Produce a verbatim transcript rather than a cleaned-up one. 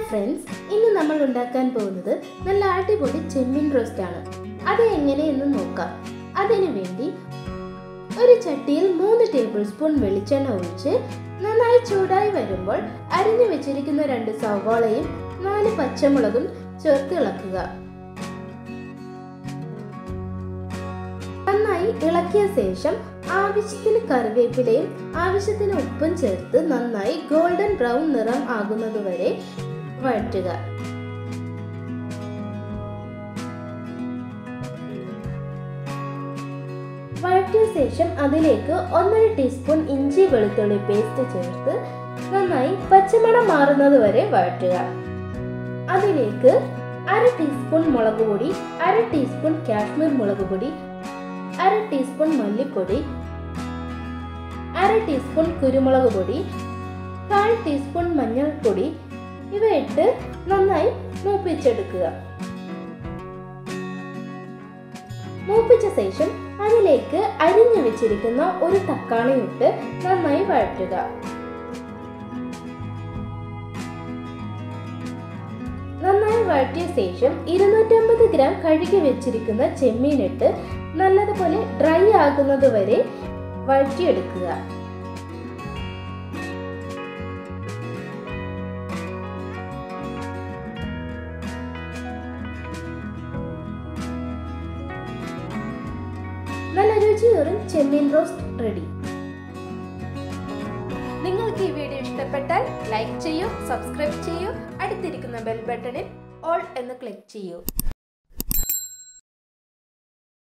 Friends, ഇന്ന് നമ്മൾ ഉണ്ടാക്കാൻ പോകുന്നത് നല്ല അടിപൊളി ചെമ്മീൻ റോസ്റ്റ് ആണ്. അത് എങ്ങനെയെന്ന് നോക്കാം. അതിനു വേണ്ടി ഒരു ചട്ടിയിൽ മൂന്ന് ടേബിൾ സ്പൂൺ വെളിച്ചെണ്ണ ഒഴിച്ച് നന്നായി ചൂടായി വരുമ്പോൾ അരിഞ്ഞു വെച്ചിരിക്കുന്ന രണ്ട് സവാളയും നാല് പച്ചമുളകും ചേർത്ത് ഇളക്കുക. നന്നായി ഇളക്കിയ ശേഷം ആവശ്യത്തിന് കറിവേപ്പിലയും ആവശ്യത്തിന് ഉപ്പും ചേർത്ത് നന്നായി ഗോൾഡൻ ബ്രൗൺ നിറം ആകുന്നതുവരെ വഴറ്റുക. വഴറ്റിയ ശേഷം അതിലേക്ക് ഒന്നര ടീസ്പൂൺ ഇഞ്ചി വെളുത്തുള്ളി പേസ്റ്റ് ചേർത്ത് നന്നായി പച്ചമണം മാറുന്നത് വരെ വഴറ്റുക. അതിലേക്ക് അര ടീസ്പൂൺ മുളക് പൊടി, അര ടീസ്പൂൺ കാശ്മീർ മുളക് പൊടി, അര ടീസ്പൂൺ മല്ലിപ്പൊടി, അര ടീസ്പൂൺ കുരുമുളക് പൊടി, കാൽ ടീസ്പൂൺ മഞ്ഞൾപ്പൊടി ഇവ ഇട്ട് നന്നായി മൂപ്പിച്ചെടുക്കുക. മൂപ്പിച്ച ശേഷം അതിലേക്ക് അരിഞ്ഞു വെച്ചിരിക്കുന്ന ഒരു തക്കാളി ഇട്ട് നന്നായി വഴറ്റുക. നന്നായി വഴറ്റിയ ശേഷം ഇരുന്നൂറ്റമ്പത് ഗ്രാം കഴുകി വെച്ചിരിക്കുന്ന ചെമ്മീൻ ഇട്ട് നല്ലതുപോലെ ഡ്രൈ ആകുന്നത് വരെ വഴറ്റിയെടുക്കുക. നല്ല രുചിയേറും ചെമ്മീൻ റോസ്റ്റ് റെഡി. നിങ്ങൾക്ക് ഈ വീഡിയോ ഇഷ്ടപ്പെട്ടാൽ ലൈക്ക് ചെയ്യൂ, സബ്സ്ക്രൈബ് ചെയ്യൂ, അടുത്തിരിക്കുന്ന ബെൽ ബട്ടണിൽ ഓൾ എന്ന് ക്ലിക്ക് ചെയ്യൂ.